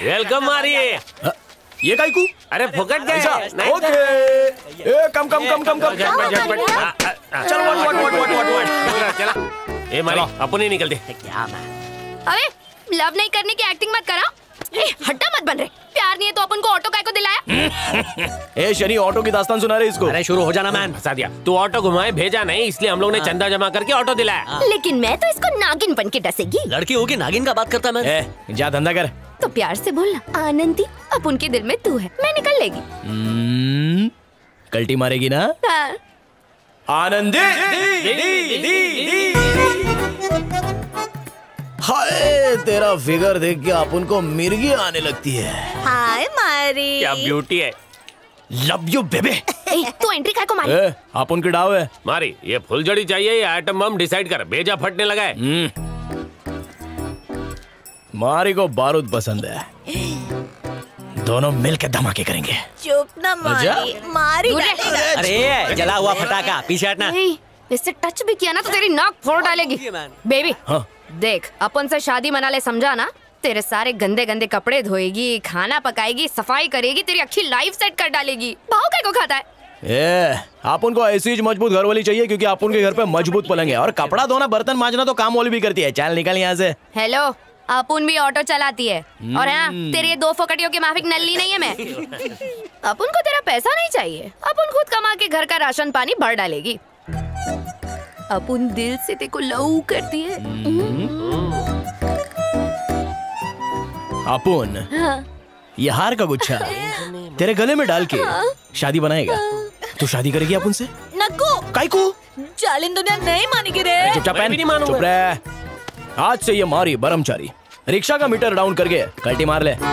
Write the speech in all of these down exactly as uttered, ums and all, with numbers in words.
Welcome मारिए। ये काई को? अरे फुकट गए। ओके। ए come come come come come. झटपट झटपट। चल one one one one one one. चला। ए मारी अपन ही निकलते। क्या मैं? अबे लव नहीं करने की एक्टिंग मत करा। ए हड्डा मत बन रहे। प्यार नहीं है तो अपन को ऑटो काय को दिलाया? ए शनि ऑटो की दास्तान सुना रहे इसको। अरे शुरू हो जाना मैन। फंसा दिया। तू ऑटो घुमाए भेजा नहीं, इसलिए हम लोग ने चंदा जमा करके ऑटो दिलाया। लेकिन मैं तो इसको नागिन बन के डसेगी। लड़की होगी नागिन का बात करता मैं। ए जा धंधा कर। तो प्यार से बोलना आनंदी, अब उनके दिल में तू है, मैं निकल लेगी। कल्टी मारेगी ना? हाँ। आनंदी। दी, दी, दी, दी। हाय तेरा फिगर देख के अपन को मिर्गी आने लगती है। हाय मारी। क्या ब्यूटी है। लव यू बेबे। तू एंट्री काय को मारी? ए अपन की डाव है। मारी ये फुलझड़ी चाहिए या आइटम बम डिसाइड कर। भेजा फटने लगा है। मारी को बारूद पसंद है, दोनों मिलकर धमाके करेंगे। चुप ना मारी। मारी अरे जला हुआ फटाका पीछे हटना। इससे टच भी किया ना तो तेरी नाक फोड़ डालेगी। बेबी हाँ। देख अपन से शादी मना ले, समझा ना? तेरे सारे गंदे गंदे कपड़े धोएगी, खाना पकाएगी, सफाई करेगी, तेरी अच्छी लाइफ सेट कर डालेगी। भाव काय को खाता है? ए अपन को ऐसी मजबूत घर वाली चाहिए, क्योंकि अपन के घर पे मजबूत पलंग है और कपड़ा धोना बर्तन मांजना तो काम वाली भी करती है। चल निकल यहाँ से। हेलो, अपुन भी ऑटो चलाती है और हाँ तेरी ये दो फोकटियों के माफिक नल्ली नहीं है मैं। अपुन को तेरा पैसा नहीं चाहिए, अपुन खुद कमा के घर का राशन पानी भर डालेगी। अपुन दिल से तेको लव करती है। अपुन ये हार का गुच्छा तेरे गले में डाल के शादी बनाएगा। तू शादी करेगी अपुन से? नको काई को? जालिम दुनिया नहीं मानेगी रे। चुपचाप पहन। चुप रह। आज से ये मारी ब्रह्मचारी रिक्शा का मीटर डाउन करके कल्टी मार ले।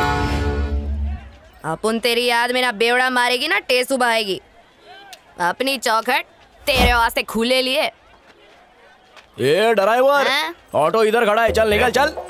अपुन तेरी याद में ना बेवड़ा मारेगी ना टेसू बहाएगी। अपनी चौखट तेरे वास्ते खुले लिए। ए ड्राइवर, ऑटो इधर खड़ा है, चल निकल चल।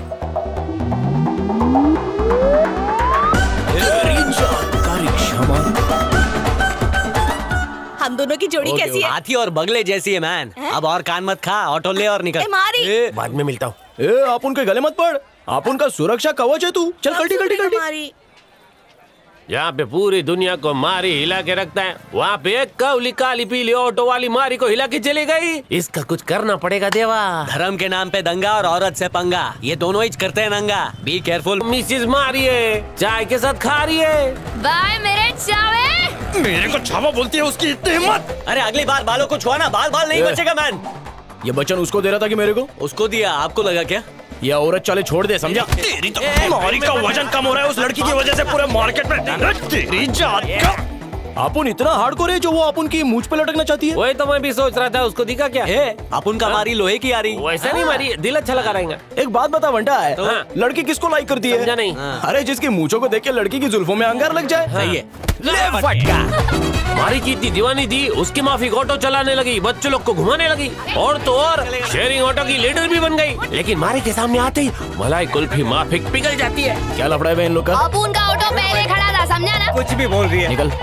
हम दोनों की जोड़ी कैसी है? हाथी और बगले जैसी है मैन। अब और कान मत खा, ऑटो ले और निकल। मारी। बाद में मिलता हूँ। ए अपन के गले मत पड़, अपन का सुरक्षा कवच है तू। चल कल्टी कल्टी कल्टी। यहाँ पे पूरी दुनिया को मारी हिला के रखता है, वहाँ पे एक कवली काली पीली ऑटो वाली मारी को हिला के चली गई। इसका कुछ करना पड़ेगा देवा। धर्म के नाम पे दंगा और औरत से पंगा, ये दोनों ही करते हैं नंगा। Be careful. मिसिस मारी है, चाय के साथ खा रही है। बाय मेरे चावे। मेरे को छावा बोलती है, उसकी इतनी हिम्मत। अरे अगली बार बालों को छुआना, बाल बाल नहीं बचेगा मैन। ये बच्चन उसको दे रहा था कि मेरे को? उसको दिया, आपको लगा क्या? ये औरत चले छोड़ दे, समझा? तेरी तो मारी का वजन कम हो रहा है उस लड़की की वजह से पूरे मार्केट में। तेरी जात का अपुन इतना हार्डकोर है जो वो अपुन की मूंछ पे लटकना चाहती है। वही तो मैं भी सोच रहा था, उसको दिखा क्या? अपुन का मारी लोहे की आ रही। वैसा नहीं मारी, दिल अच्छा लगा रहेगा। एक बात बता बंटा है, हाँ। लड़की किसको लाइक करती है? समझा नहीं। अरे जिसकी मूंछों को देख के लड़की की जुल्फों में अंगार लग जाए। सही है। ले फटका। मारी की इतनी दीवानी थी, उसकी माफिक ऑटो चलाने लगी, बच्चों लोग को घुमाने लगी, और तो और शेयरिंग ऑटो की लीडर भी बन गई। लेकिन मारी के सामने आते ही मलाई कुल्फी माफिक पिघल जाती है। क्या लफड़ा है इन लोग का? अपुन का ऑटो पहले खड़ा था, समझा ना? कुछ भी बोल रही है। निकल।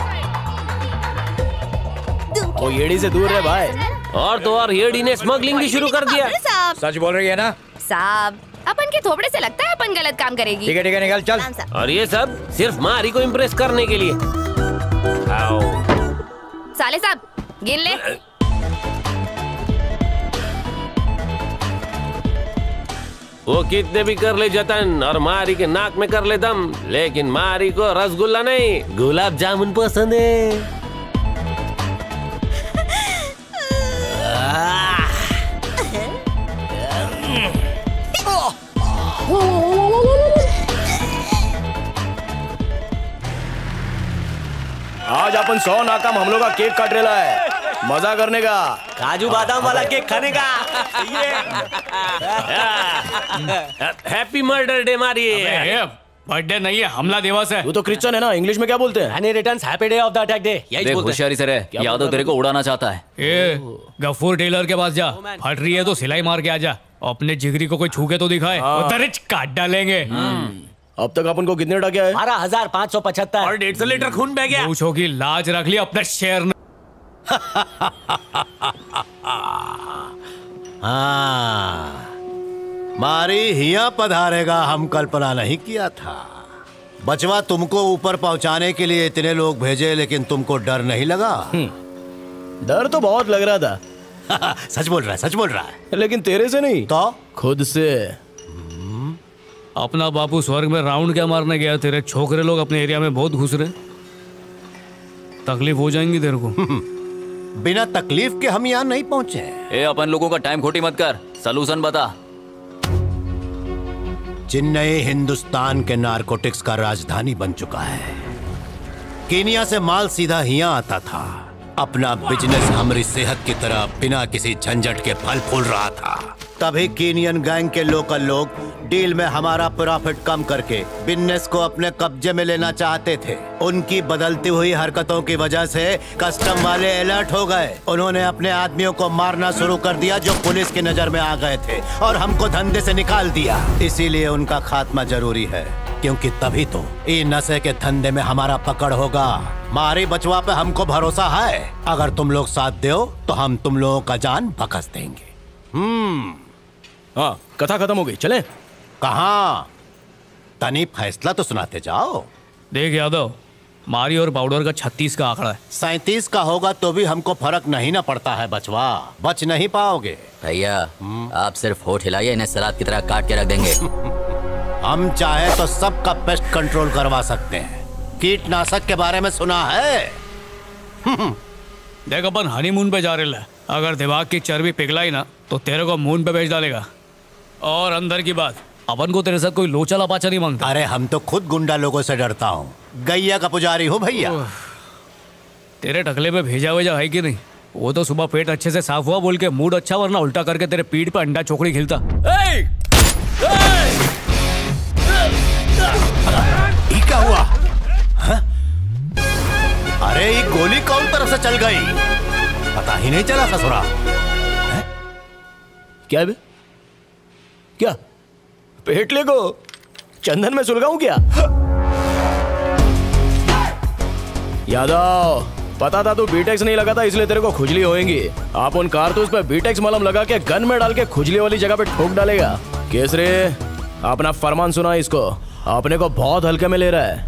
वो येड़ी से दूर है भाई। और तो और येड़ी ने स्मगलिंग भी शुरू कर दिया। सच बोल रही है ना? साहब अपन के थोपड़े से लगता है अपन गलत काम करेगी। ठीक है ठीक है निकल चल। और ये सब सिर्फ मारी को इम्प्रेस करने के लिए। आओ। साले साहब गिन ले। वो कितने भी कर ले जतन और मारी के नाक में कर ले दम, लेकिन मारी को रसगुल्ला नहीं गुलाब जामुन पसंद है। आज अपन सौ नाकाम हमलों का केक काट रहा है, मजा करने का। काजू बादाम वाला केक खाने का। हैप्पी मर्डर डे मारी। बर्थडे नहीं है, हमला दिवस है। तू तो क्रिश्चियन है ना, इंग्लिश में क्या बोलते हैं? Any returns happy day of the attack day, यही बोलते हैं। होशियारी से रह, यादव तेरे को उड़ाना चाहता है। ए, गफूर टेलर के पास जा, फट रही है तो सिलाई मार के आ जा। अपने जिगरी को कोई छू के तो दिखाए, उधर काट डालेंगे। अब तक अपन को कितने टके है? बारह हजार पाँच सौ पचहत्तर और डेढ़ सौ लीटर खून बह गया। पूछो की लाज रख ली अपने शेर ने। हाँ, मारी हिया पधारेगा हम कल्पना नहीं किया था। बचवा, तुमको ऊपर पहुंचाने के लिए इतने लोग भेजे, लेकिन तुमको डर नहीं लगा? डर तो बहुत लग रहा था। सच बोल रहा है, सच बोल रहा है। लेकिन तेरे से नहीं, तो खुद से। अपना बापू स्वर्ग में राउंड क्या मारने गया, तेरे छोकरे लोग अपने एरिया में बहुत घुस रहे, तकलीफ हो जाएंगी तेरे को। बिना तकलीफ के हम यहाँ नहीं पहुँचे। ए, अपन लोगों का टाइम खोटी मत कर, सलूशन बता। चेन्नई हिंदुस्तान के नारकोटिक्स का राजधानी बन चुका है। केनिया से माल सीधा यहाँ आता था। अपना बिजनेस हमारी सेहत की तरह बिना किसी झंझट के फल फूल रहा था। तभी केनियन गैंग के लोकल लोग डील में हमारा प्रॉफिट कम करके बिजनेस को अपने कब्जे में लेना चाहते थे। उनकी बदलती हुई हरकतों की वजह से कस्टम वाले अलर्ट हो गए। उन्होंने अपने आदमियों को मारना शुरू कर दिया जो पुलिस की नजर में आ गए थे, और हमको धंधे से निकाल दिया। इसीलिए उनका खात्मा जरूरी है, क्योंकि तभी तो ये नशे के धंधे में हमारा पकड़ होगा। मारी बचवा पे हमको भरोसा है। अगर तुम लोग साथ दो तो हम तुम लोगों का जान बकस देंगे। हम्म हाँ, कथा खत्म हो गई, चले? कहाँ? तनी फैसला तो सुनाते जाओ। देख यादव, मारी और पाउडर का छत्तीस का आंकड़ा है। सैतीस का होगा तो भी हमको फर्क नहीं ना पड़ता है बचवा, बच नहीं पाओगे। भैया आप सिर्फ होठ हिलाइए, इन्हें सलाद की तरह काट के रख देंगे। हम चाहे तो सबका पेस्ट कंट्रोल करवा सकते हैं। कीटनाशक के बारे में सुना है? देख, अपन हनीमून पे जा रहे हैं। अगर दिमाग की चर्बी पिघलाई ना तो तेरे को मून पे भेज डालेगा। और अंदर की बात, अपन को तेरे साथ कोई लोचा लपाचा नहीं मांगता। अरे हम तो खुद गुंडा लोगों से डरता हूँ। गैया का पुजारी हूँ भैया। तेरे टकले पे भेजा वेजा है कि नहीं? वो तो सुबह पेट अच्छे से साफ हुआ बोल के मूड अच्छा, वरना उल्टा करके तेरे पीठ पे अंडा चोकड़ी खिलता। ए! ये क्या हुआ? हा? अरे ये गोली कौन तरफ से चल गई? पता ही नहीं चला ससुरा। क्या बे? क्या पेटले को चंदन में सुलगाऊं क्या? यादव, पता था तू बीटेक्स नहीं लगा था, इसलिए तेरे को खुजली होएगी। आप उन कारतूस पे बीटेक्स मलम लगा के गन में डाल के खुजली वाली जगह पे ठोक डालेगा। केसरी, अपना फरमान सुना इसको, अपने को बहुत हल्के में ले रहा है।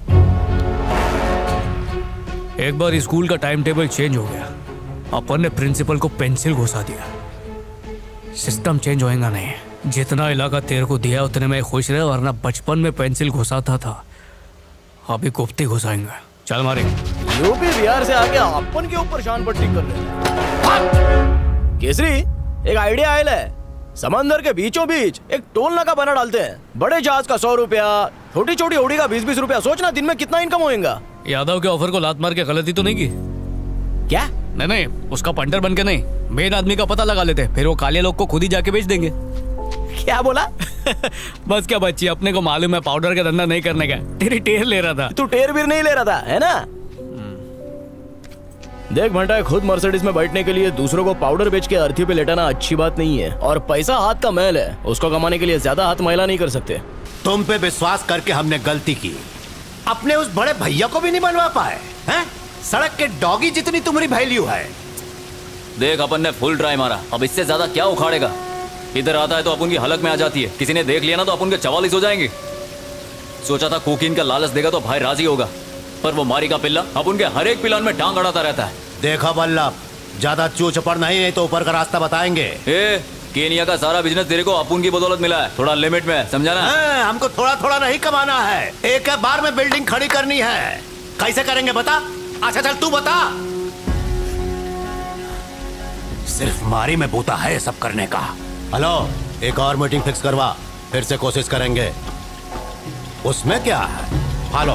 एक बार स्कूल का टाइम टेबल चेंज हो गया, अपन ने प्रिंसिपल को पेंसिल घुसा दिया। सिस्टम चेंज होएगा नहीं। जितना इलाका तेरे को दिया उतने में खुश रहे, वरना बचपन में पेंसिल घुसाता था, अभी गुप्ती घुसाएंगे। चल मारे। यूपी बिहार से आके अपन के ऊपर शान पट्टी कर रहे। केसरी, एक आइडिया आयल है। समंदर के बीचों बीच एक टोल नाका बना डालते हैं। बड़े जहाज का सौ रुपया, छोटी छोटी होड़ी का बीस बीस रुपया। सोचना दिन में कितना इनकम होएगा। यादव के ऑफर को लात मार के गलती तो नहीं की? क्या? नहीं नहीं, उसका पंटर बन के नहीं, मेन आदमी का पता लगा लेते, फिर वो काले लोग को खुद ही जाके बेच देंगे। क्या बोला? बस क्या बच्ची, अपने को मालूम है पाउडर का धंधा नहीं करने का। तेरी टेर ले रहा था। तू टेर भी नहीं ले रहा था, है ना? देख भंटा, खुद मर्सिडीज में बैठने के लिए दूसरों को पाउडर बेच के अर्थी पे लेटाना अच्छी बात नहीं है। और पैसा हाथ का मैल है, उसको कमाने के लिए ज्यादा हाथ मैला नहीं कर सकते। तुम पे विश्वास करके हमने गलती की। अपने उस बड़े भैया को भी नहीं बनवा पाए हैं? सड़क के डॉगी जितनी तुम्हारी वैल्यू है। देख, अपन ने फुल ट्राई मारा, अब इससे ज्यादा क्या उखाड़ेगा? इधर आता है तो अपन की हलक में आ जाती है। किसी ने देख लिया ना तो अपन के चवालीस हो जाएंगे। सोचा था कोकीन का लालच देगा तो भाई राजी होगा, पर वो मारी का पिल्ला अब उनके हर एक पिलान में टांग अड़ाता रहता है। देखा बल्लभ, ज्यादा चू चपड़ नहीं, नहीं तो ऊपर का रास्ता बताएंगे। ए, केनिया का सारा बिजनेस तेरे को अपुन की बदौलत मिला है, थोड़ा लिमिट में, समझा ना? है, हमको थोड़ा थोड़ा नहीं कमाना है, एक बार में बिल्डिंग खड़ी करनी है। कैसे करेंगे बता? अच्छा चल तू बता। सिर्फ मारी में बूता है सब करने का। हेलो, एक और मीटिंग फिक्स करवा, फिर से कोशिश करेंगे। उसमें क्या है? हेलो।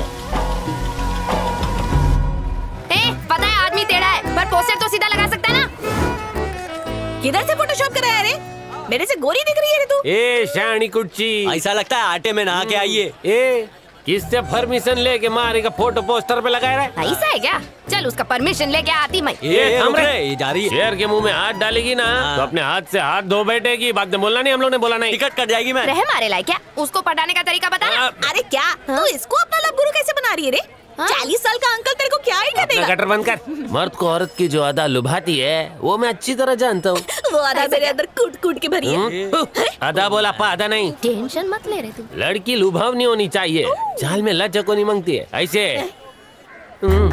ए, पता है आदमी टेढ़ा है, पर पोस्टर तो सीधा लगा सकता है ना। किधर से फोटोशॉप कराया रे? मेरे से गोरी दिख रही है रे तू। ए शानी कुच्ची, ऐसा लगता है आटे में नहा के आई है। ए, किससे परमिशन लेके मारी का फोटो पोस्टर पे लगाया रहा? ऐसा है क्या? चल उसका परमिशन लेके आती मैं। ये रुक थम रे, रे, ये जा रही है। शेर के मुंह में हाथ डालेगी ना तो अपने हाथ से हाथ धो बैठेगी। बाद में बोलना नहीं, हम लोग ने बोला नहीं। टिकट कट जाएगी मैं। रह मारे लायक क्या? उसको पटाने का तरीका बता ना। अरे क्या तू इसको अपना लब गुरु कैसे बना रही है रे? चालीस साल का अंकल तेरे को क्या ही कर अपना देगा? गटर बंद कर। मर्द को औरत की जो अदा लुभाती है वो मैं अच्छी तरह जानता हूँ। वो आधा मेरे अंदर कूट कूट के भरी है। हम्म? अदा बोला पा अदा नहीं। टेंशन मत ले रहे तू। लड़की लुभावनी होनी चाहिए, चाल में लज्जा को नहीं मांगती है ऐसे। हम्म।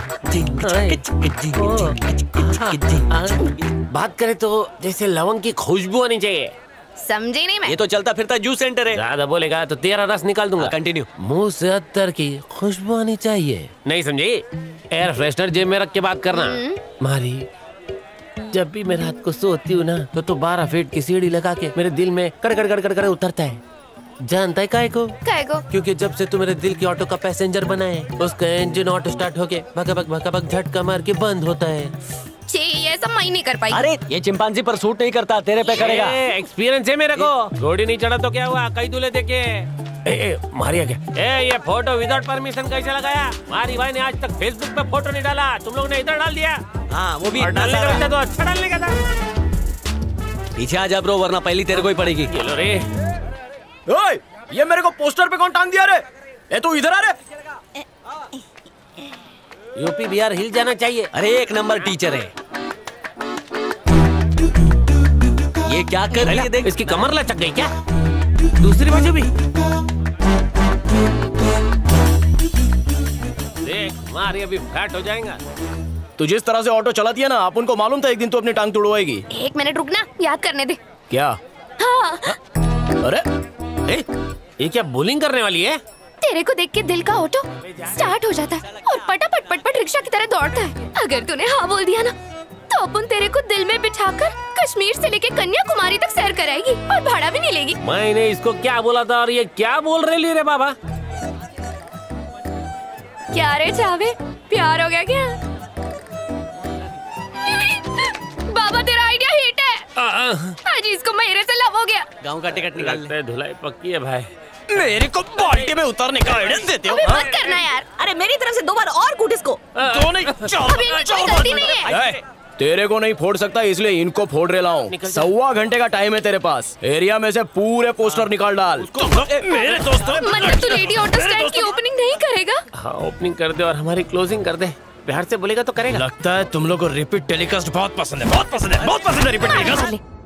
बात करें तो जैसे लवंग की खुशबू आनी चाहिए। समझी नहीं मैं। ये तो चलता फिरता जूस सेंटर है। ज्यादा बोलेगा तो तेरा रस निकाल दूंगा। कंटिन्यू। मुंह से अत्तर की खुशबू आनी चाहिए, नहीं समझी? एयर फ्रेशनर जेब में रख के बात करना। मारी, जब भी मैं रात को सोती हूँ ना तो तू बारह फीट की सीढ़ी लगा के मेरे दिल में कड़ कड़ कड़ कड़ कड़ उतरता है। जानता है काहे को? काहे को? क्योंकि जब से तू मेरे दिल की ऑटो का पैसेंजर बना है, उसका इंजन ऑटो स्टार्ट होके भगा भग भगा भग झटका मार के बंद होता है। छी, ये सब मैं नहीं कर पाई। अरे ये चिंपांजी पर सूट नहीं करता, तेरे पे करेगा। एक्सपीरियंस है मेरे को। घोड़ी नहीं चढ़ा तो क्या हुआ, कई दूल्हे देखे। ए, ए, मारिया क्या? ए, ये फोटो विदाउट परमिशन कैसे लगाया? मारी भाई ने आज तक फेसबुक पे फोटो नहीं डाला, तुम लोग ने इधर डाल दिया। हाँ वो भी डालने का रहता तो अच्छा डालने का था। पीछे आ जा ब्रो, वरना पहली तेरे को ही पड़ेगी। चलो रे। ओए, ये मेरे को पोस्टर पे कौन टांग दिया रे? ए तू इधर आ रे। यूपी बिहार हिल जाना चाहिए। अरे एक नंबर टीचर है ये। क्या कर रही है देख। इसकी कमर लचक गई क्या? दूसरी बाजू भी देख, मारी अभी फैट हो जाएगा। तू जिस तरह से ऑटो चलाती है ना, अपन को मालूम था एक दिन तू अपनी टांग तुड़वाएगी। एक मिनट रुकना, याद करने दे। क्या? हाँ। अरे ए, ये क्या बोलिंग करने वाली है? तेरे को देख के दिल का ऑटो स्टार्ट हो जाता है और पटापट पटपट रिक्शा की तरह दौड़ता है। अगर तूने हाँ बोल दिया ना तो अपन तेरे को दिल में बिठाकर कश्मीर से लेके कन्याकुमारी तक सैर कराएगी और भाड़ा भी नहीं लेगी। मैंने इसको क्या बोला था और ये क्या बोल रही रे बाबा? क्या रे चावे, प्यार हो गया क्या? बाबा तेरा आइडिया हिट है। आज इसको मेरे से लव हो गया। गाँव का टिकट निकाल ले। लगता है धुलाई पक्की है भाई। मेरे को बाल्टी में उतरने का आइडिया देते हो? अबे मत करना यार। अरे मेरी तरफ से दो बार और कूट इसको। दो नहीं, चार अभी इनकी कोई गलती नहीं है। ए, तेरे को नहीं फोड़ सकता इसलिए इनको फोड़ रहा हूँ। सवा घंटे का टाइम है तेरे पास। एरिया में से पूरे पोस्टर निकाल डाल। मेरे दोस्तों, मतलब तू रेडी ऑटो स्टैंड की ओपनिंग नहीं करेगा? हाँ ओपनिंग कर दे और हमारी क्लोजिंग कर दे। प्यार से बोलेगा तो करेगा। लगता है तुम लोग को रिपीट टेलीकास्ट बहुत पसंद है। बहुत पसंद है, बहुत पसंद है रिपीट टेलीकास्ट।